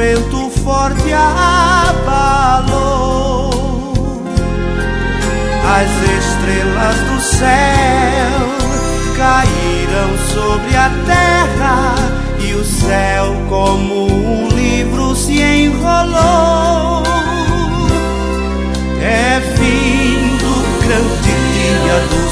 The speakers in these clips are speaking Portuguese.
vento forte abalou. As estrelas do céu caíram sobre a terra, e o céu como um livro se enrolou. É fim do grande dia do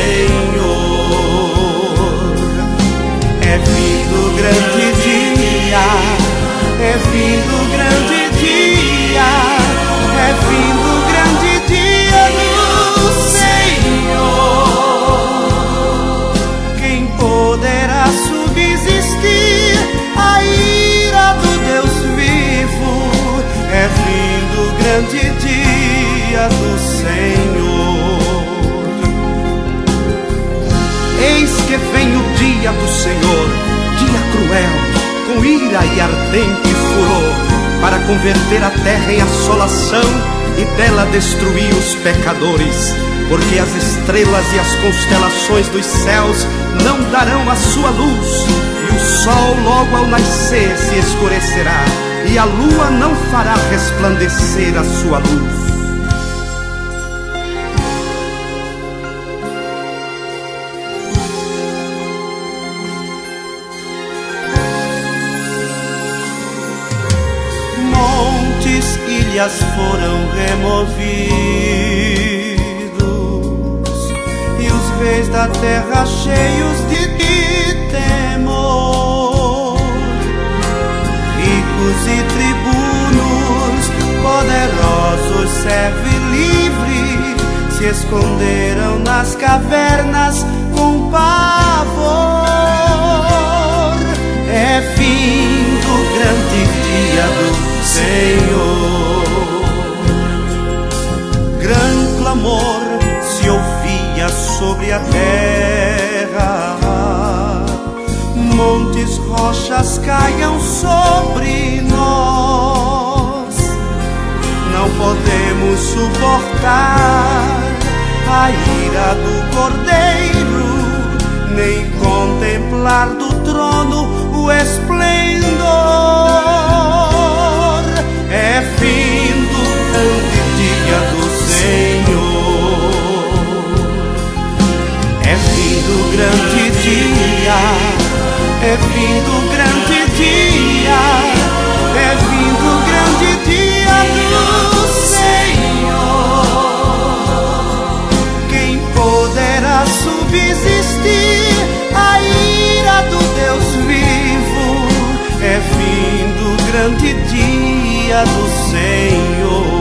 Senhor. É fim do grande dia. É fim do grande dia. É fim do grande dia do Senhor. Quem poderá subsistir à ira do Deus vivo? É fim do grande dia do Senhor. Eis que vem o dia do Senhor, dia cruel, com ira e ardente furor, para converter a terra em assolação e dela destruir os pecadores. Porque as estrelas e as constelações dos céus não darão a sua luz, e o sol logo ao nascer se escurecerá, e a lua não fará resplandecer a sua luz. Montes, ilhas foram removidos, e os reis da terra cheios de temor. Ricos e tribunos, poderosos, servos e livres, se esconderam nas cavernas com pavor. É fim do grande dia do Senhor. Gran clamor se ouvia sobre a terra, montes, rochas caiam sobre nós. Não podemos suportar a ira do Cordeiro, nem contemplar do trono o esplendor. É fim do grande dia do Senhor. É fim do grande dia. É fim do grande dia. É fim do grande dia do Senhor. Quem poderá subsistir à ira do Deus vivo? É fim do grande dia do Senhor.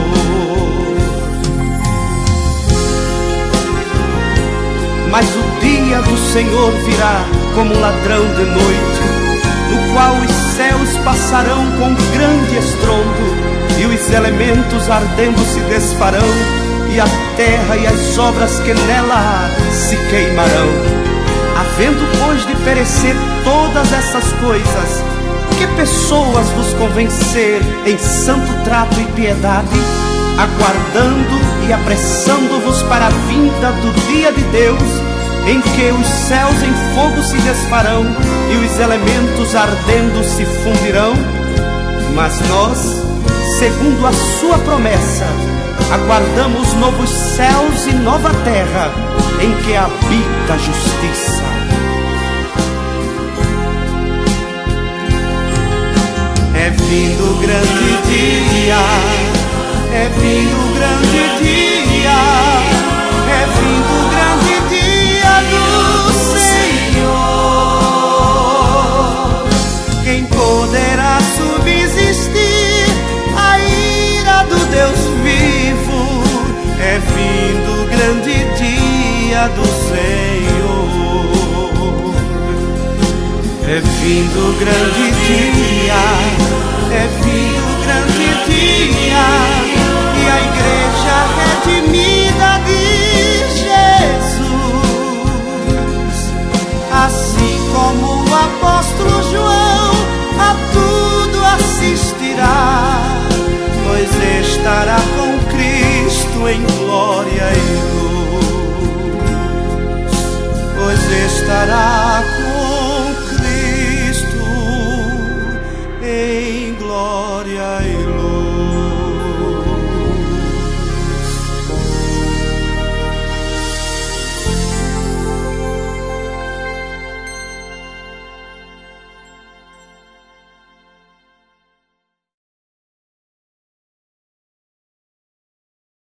Mas o dia do Senhor virá como um ladrão de noite, no qual os céus passarão com grande estrondo, e os elementos ardendo se desfarão, e a terra e as obras que nela há se queimarão. Havendo, pois, de perecer todas essas coisas, que pessoas vos convencer em santo trato e piedade, aguardando e apressando-vos para a vinda do dia de Deus, em que os céus em fogo se desfarão e os elementos ardendo se fundirão? Mas nós, segundo a sua promessa, aguardamos novos céus e nova terra, em que habita a justiça. É fim do grande dia. É fim do grande dia. É fim do grande dia do Senhor. Quem poderá subsistir à ira do Deus vivo? É fim do grande dia do Senhor. É fim do grande dia. É fim do grande dia. E a igreja redimida de Jesus, assim como o apóstolo João, a tudo assistirá, pois estará com Cristo em glória.